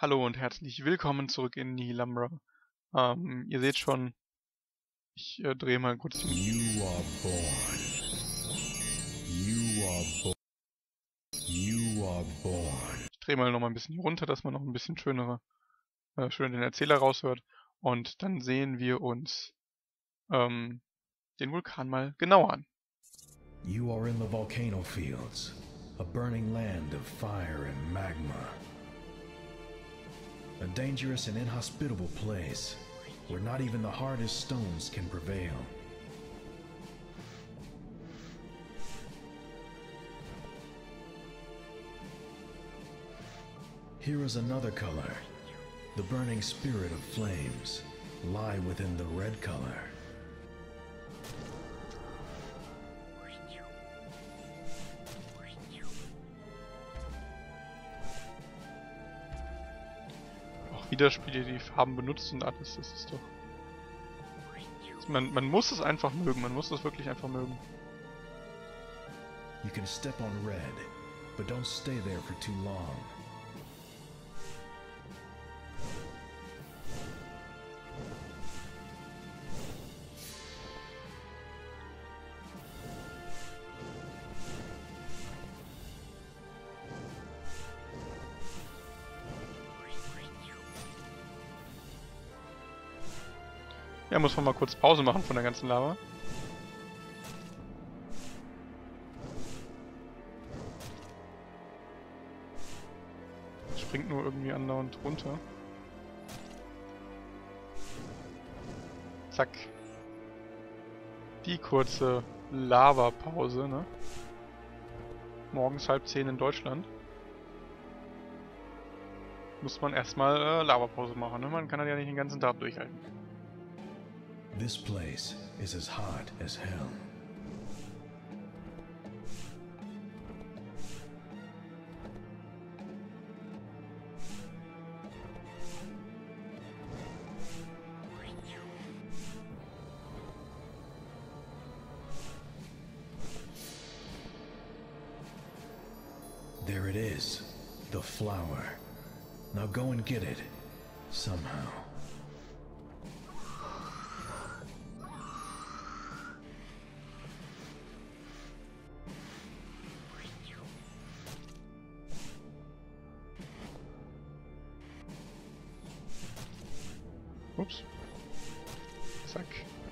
Hallo und herzlich willkommen zurück in Nihilumbra. Ihr seht schon, ich drehe mal kurz die Musik. You are born. You are born. You are born. Ich drehe mal noch mal ein bisschen hier runter, dass man noch ein bisschen schön den Erzähler raushört. Und dann sehen wir uns den Vulkan mal genauer an. You are in the volcano fields, a burning land of fire and magma. A dangerous and inhospitable place where not even the hardest stones can prevail. Here is another color. The burning spirit of flames lie within the red color. Auch wieder Spiele, die Farben benutzt und alles, das ist doch... Man muss es einfach mögen, man muss es wirklich einfach mögen. You can step on red, but don't stay there for too long. Ja, muss man mal kurz Pause machen von der ganzen Lava. Springt nur irgendwie andauernd runter. Zack. Die kurze Lava-Pause, ne? Morgens 9:30 in Deutschland. Muss man erstmal Lava-Pause machen, ne? Man kann das ja nicht den ganzen Tag durchhalten. This place is as hot as hell. There it is, the flower. Now go and get it, somehow. Ups. Zack.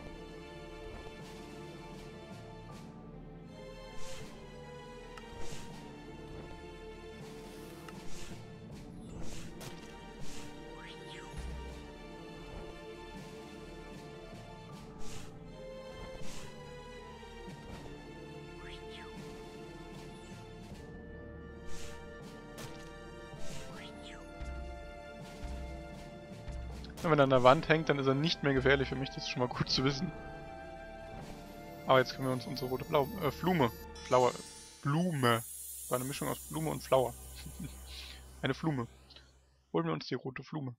Wenn er an der Wand hängt, dann ist er nicht mehr gefährlich für mich, das ist schon mal gut zu wissen. Aber jetzt können wir uns unsere rote Blume. Blume. War eine Mischung aus Blume und Flower. Eine Flume. Holen wir uns die rote Flume.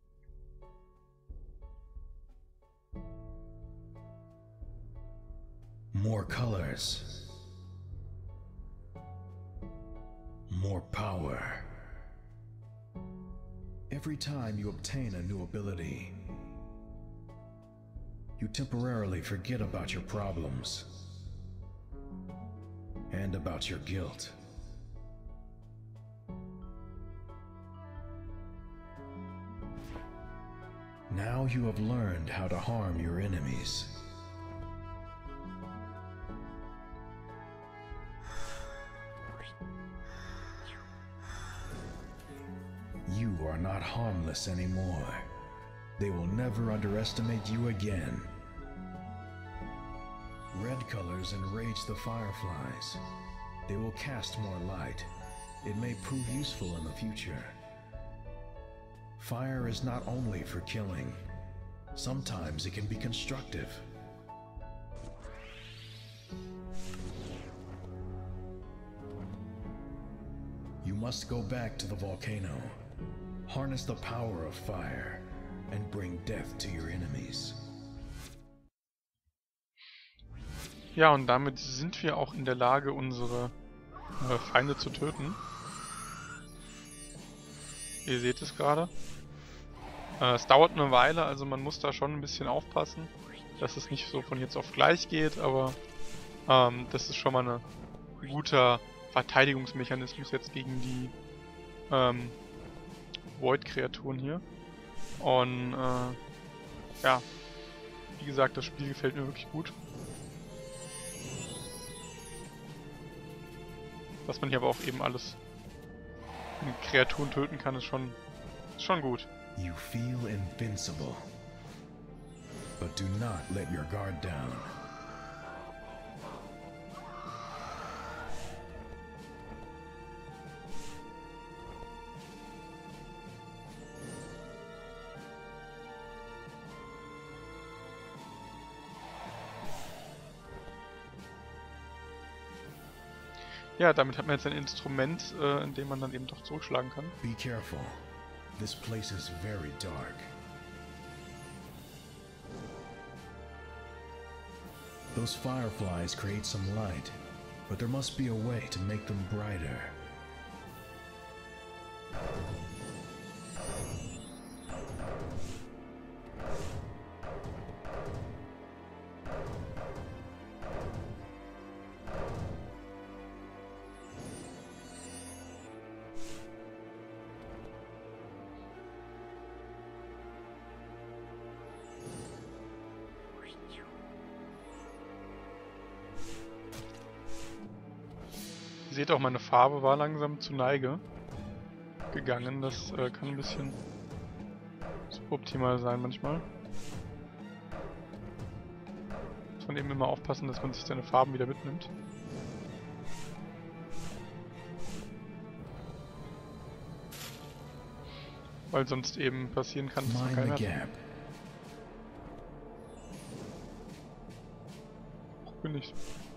More colors. More power. Every time you obtain a new ability, you temporarily forget about your problems and about your guilt. Now you have learned how to harm your enemies. You are not harmless anymore. They will never underestimate you again. Red colors enrage the fireflies. They will cast more light. It may prove useful in the future. Fire is not only for killing. Sometimes it can be constructive. You must go back to the volcano. Harness the power of fire and bring death to your enemies. Ja, und damit sind wir auch in der Lage, unsere Feinde zu töten. Ihr seht es gerade. Es dauert eine Weile, also man muss da schon ein bisschen aufpassen, dass es nicht so von jetzt auf gleich geht, aber das ist schon mal ein guter Verteidigungsmechanismus jetzt gegen die Void-Kreaturen hier. Und ja, wie gesagt, das Spiel gefällt mir wirklich gut. Dass man hier aber auch eben alles mit Kreaturen töten kann, ist schon gut. You feel invincible. But do not let your guard down. Ja, damit hat man jetzt ein Instrument, in dem man dann eben doch zurückschlagen kann. Be careful. This place is very dark. Those fireflies create some light, but there must be a way to make them brighter. Ihr seht auch, meine Farbe war langsam zu Neige gegangen. Das kann ein bisschen suboptimal sein manchmal. Muss man eben immer aufpassen, dass man sich seine Farben wieder mitnimmt. Weil sonst eben passieren kann, dass man keine hat. Bin ich.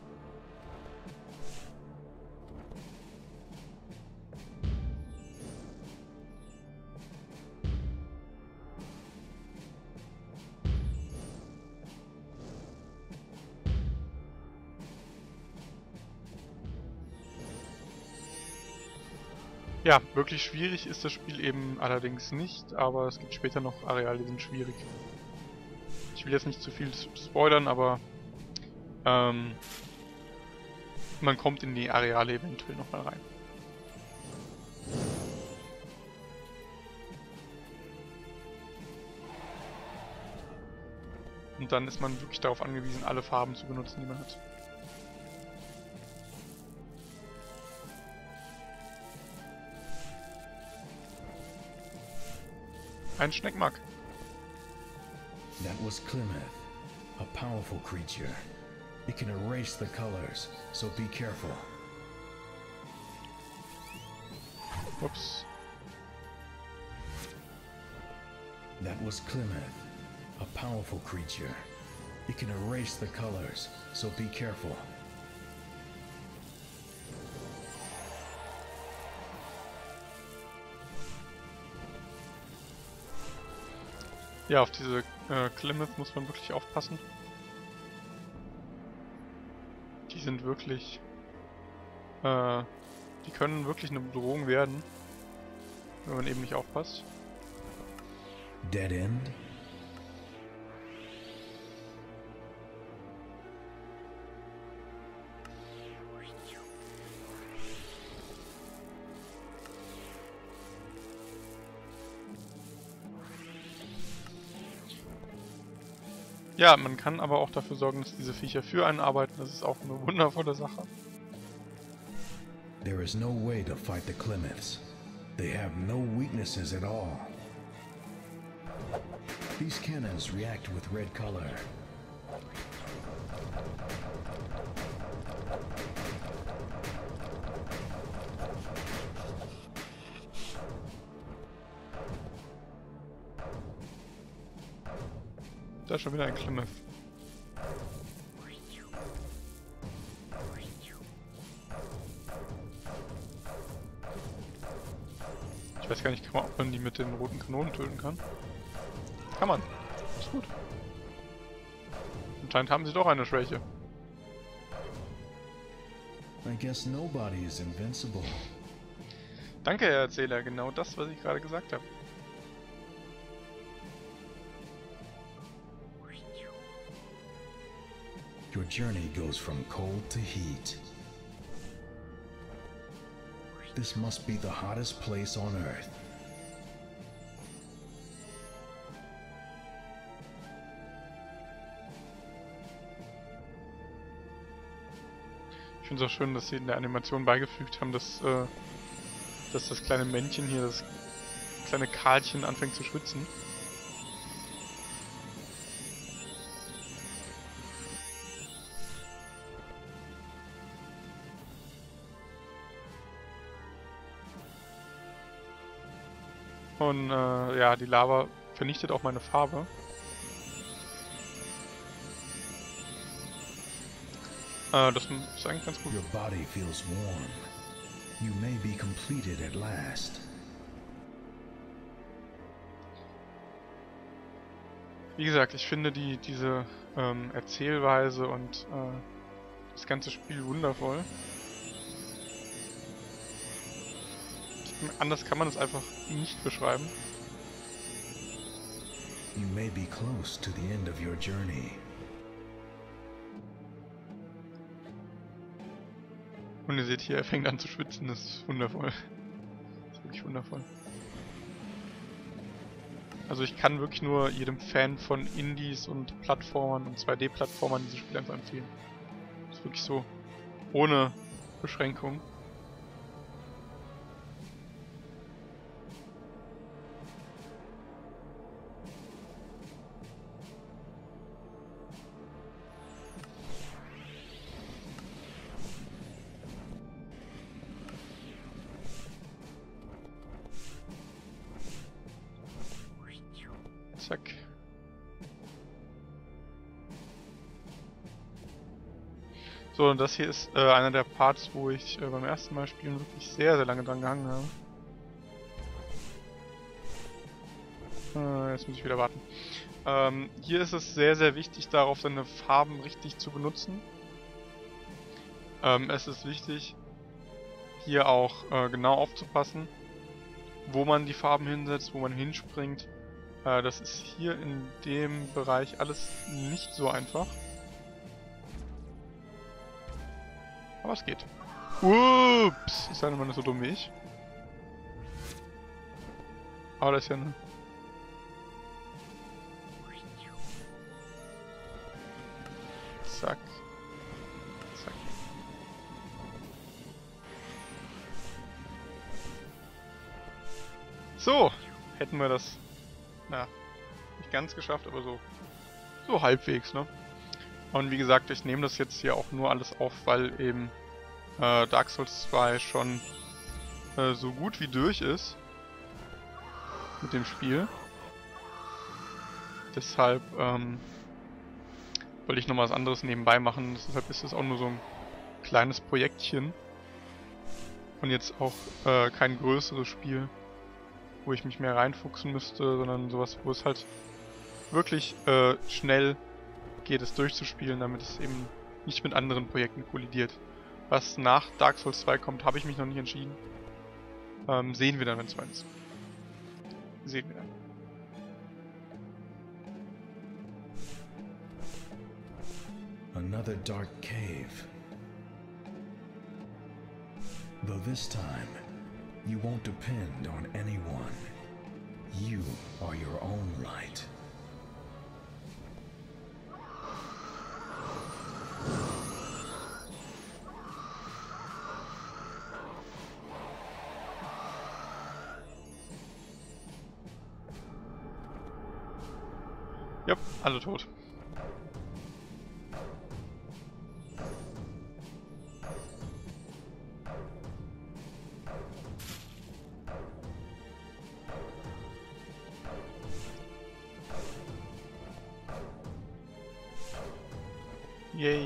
Ja, wirklich schwierig ist das Spiel eben allerdings nicht, aber es gibt später noch Areale, die sind schwierig. Ich will jetzt nicht zu viel spoilern, aber man kommt in die Areale eventuell nochmal rein. Und dann ist man wirklich darauf angewiesen, alle Farben zu benutzen, die man hat. Ein Schneckmark. That was Klymeth, a powerful creature. It can erase the colors, so be careful. Ups. That was Klymeth, a powerful creature. It can erase the colors, so be careful. Ja, auf diese Klymeth muss man wirklich aufpassen. Die sind wirklich... die können wirklich eine Bedrohung werden, wenn man eben nicht aufpasst. Dead end? Ja, man kann aber auch dafür sorgen, dass diese Viecher für einen arbeiten. Das ist auch eine wundervolle Sache. There is no way to fight the Klymeths. They have no weaknesses at all. These cannons react with red color. Da ist schon wieder ein Klymeth. Ich weiß gar nicht, ob man die mit den roten Kanonen töten kann. Kann man. Ist gut. Anscheinend haben sie doch eine Schwäche. I guess nobody is invincible. Danke, Herr Erzähler, genau das, was ich gerade gesagt habe. Your journey goes from cold to heat. This must be the hottest place on Earth. Ich finde es auch schön, dass sie in der Animation beigefügt haben, dass das kleine Männchen hier, das kleine Karlchen anfängt zu schwitzen. Und ja, die Lava vernichtet auch meine Farbe. Das ist eigentlich ganz gut. Your body feels warm. You may be completed at last. Wie gesagt, ich finde diese Erzählweise und das ganze Spiel wundervoll. Anders kann man es einfach nicht beschreiben. You may be close to the end of your journey. Und ihr seht hier, er fängt an zu schwitzen, das ist wundervoll. Das ist wirklich wundervoll. Also ich kann wirklich nur jedem Fan von Indies und Plattformern und 2D-Plattformern dieses Spiel einfach empfehlen. Das ist wirklich so, ohne Beschränkung. Zack. So, und das hier ist einer der Parts, wo ich beim ersten Mal spielen wirklich sehr, sehr lange dran gehangen habe. Jetzt muss ich wieder warten. Hier ist es sehr, sehr wichtig, darauf seine Farben richtig zu benutzen. Es ist wichtig, hier auch genau aufzupassen, wo man die Farben hinsetzt, wo man hinspringt. Das ist hier in dem Bereich alles nicht so einfach. Aber es geht. Ups! Ist ja immer nicht so dumm wie ich. Aber das ist ja eine... Zack. Zack. So! Hätten wir das... Na, nicht ganz geschafft, aber so halbwegs, ne? Und wie gesagt, ich nehme das jetzt hier auch nur alles auf, weil eben Dark Souls 2 schon so gut wie durch ist mit dem Spiel. Deshalb wollte ich noch mal was anderes nebenbei machen. Deshalb ist es auch nur so ein kleines Projektchen und jetzt auch kein größeres Spiel, wo ich mich mehr reinfuchsen müsste, sondern sowas, wo es halt wirklich schnell geht, es durchzuspielen, damit es eben nicht mit anderen Projekten kollidiert. Was nach Dark Souls 2 kommt, habe ich mich noch nicht entschieden. Sehen wir dann, wenn es weit ist. Sehen wir dann. Another dark cave. Though this time, you won't depend on anyone. You are your own light. Ja, alle tot. Yay.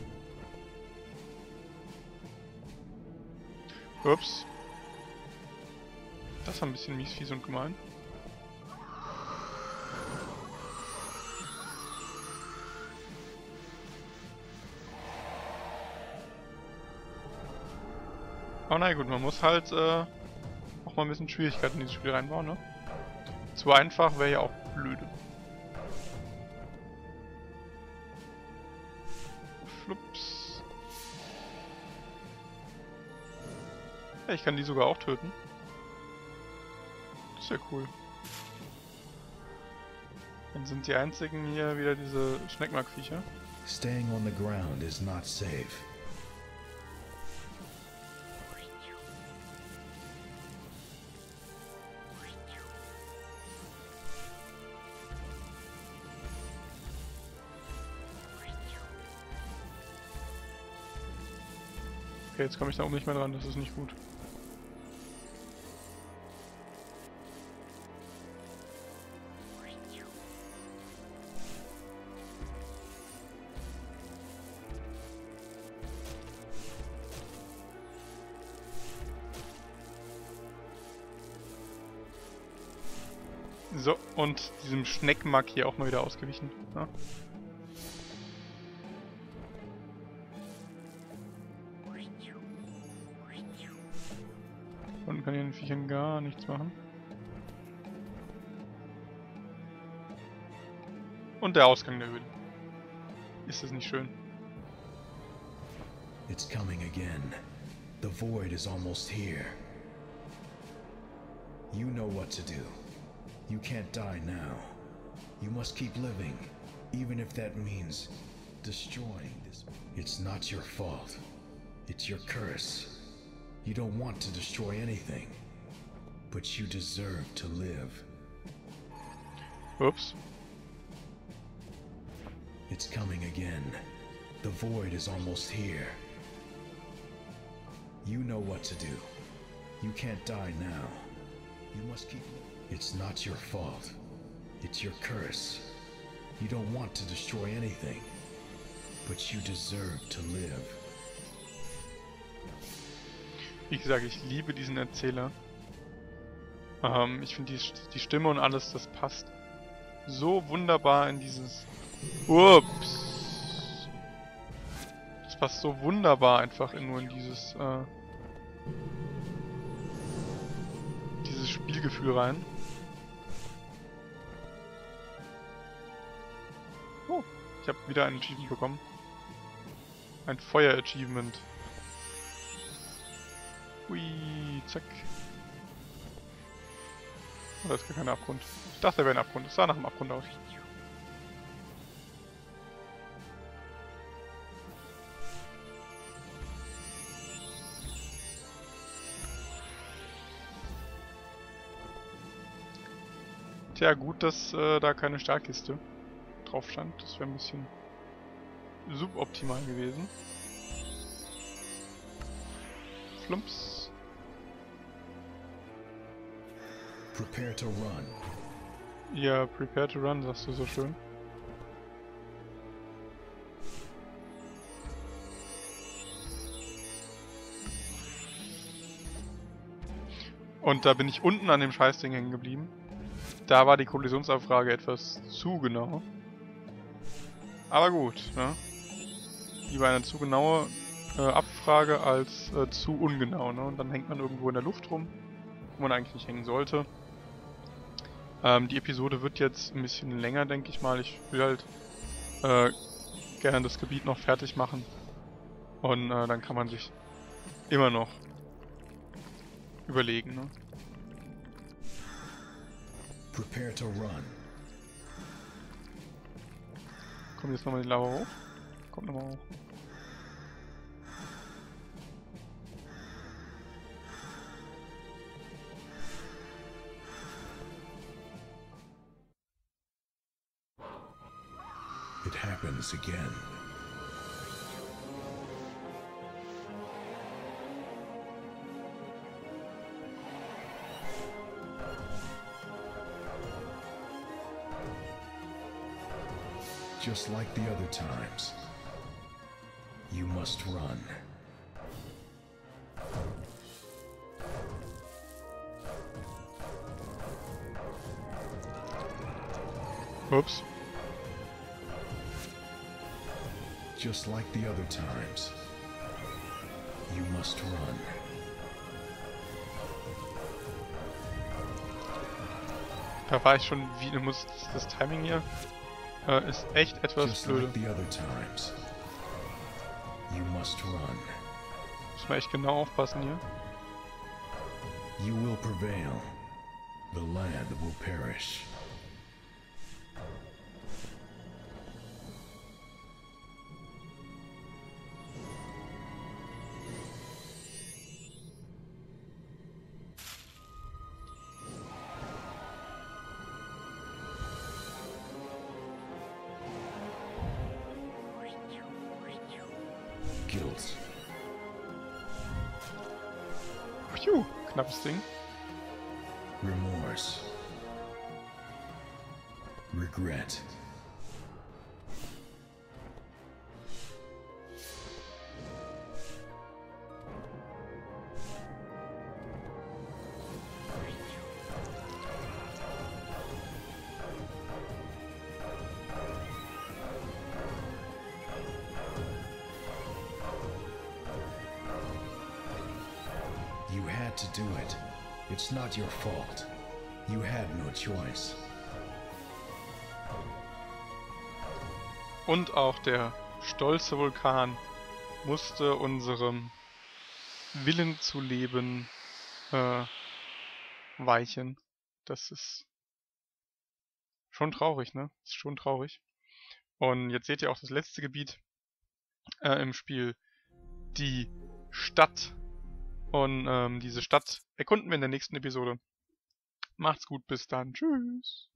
Ups. Das war ein bisschen mies, fies und gemein. Oh nein, gut, man muss halt nochmal ein bisschen Schwierigkeiten in dieses Spiel reinbauen, ne? Zu einfach wäre ja auch blöde. Flups. Ja, ich kann die sogar auch töten. Das ist ja cool. Dann sind die einzigen hier wieder diese Schneckmark-Viecher. Staying on the ground is not safe. Okay, jetzt komme ich da oben nicht mehr dran, das ist nicht gut. So, und diesem Schneckmack hier auch mal wieder ausgewichen. Ja. Unten kann ich den Viechern gar nichts machen. Und der Ausgang der Höhle. Ist das nicht schön? It's coming again. The void is almost here. You know what to do. You can't die now. You must keep living, even if that means destroying this. It's not your fault. It's your curse. You don't want to destroy anything, but you deserve to live. Ups. It's coming again. The void is almost here. You know what to do. You can't die now. You must keep... It's not your fault. It's your curse. You don't want to destroy anything, but you deserve to live. Wie gesagt, ich liebe diesen Erzähler. Ich finde die Stimme und alles, das passt so wunderbar in dieses... Ups! Das passt so wunderbar einfach nur in dieses Spielgefühl rein. Oh, ich habe wieder ein Achievement bekommen. Ein Feuer-Achievement. Hui, zack. Oh, das ist gar kein Abgrund. Ich dachte, da wäre ein Abgrund. Es sah nach einem Abgrund aus. Tja, gut, dass da keine Stahlkiste drauf stand. Das wäre ein bisschen suboptimal gewesen. Flumps. Prepare to run. Ja, prepare to run, sagst du so schön. Und da bin ich unten an dem Scheißding hängen geblieben. Da war die Kollisionsabfrage etwas zu genau. Aber gut, ne? Lieber eine zu genaue Abfrage als zu ungenau, ne? Und dann hängt man irgendwo in der Luft rum, wo man eigentlich nicht hängen sollte. Die Episode wird jetzt ein bisschen länger, denke ich mal. Ich will halt gerne das Gebiet noch fertig machen. Und dann kann man sich immer noch überlegen, ne? Prepare to run. Kommt jetzt nochmal die Lava hoch? Kommt nochmal hoch. It happens again. Just like the other times, you must run. Ups. Just like the other times, you must run. Da war ich schon wie... Das Timing hier ist echt etwas Just blöde. like the other times. You must run. Muss man echt genau aufpassen hier. You will prevail. The land will perish. Guilt. Phew, knappes Ding. Remorse. Regret. You had to do it. It's not your fault. You had no choice. Und auch der stolze Vulkan musste unserem Willen zu leben weichen. Das ist schon traurig, ne? Das ist schon traurig. Und jetzt seht ihr auch das letzte Gebiet im Spiel. Die Stadt. Und diese Stadt erkunden wir in der nächsten Episode. Macht's gut, bis dann. Tschüss.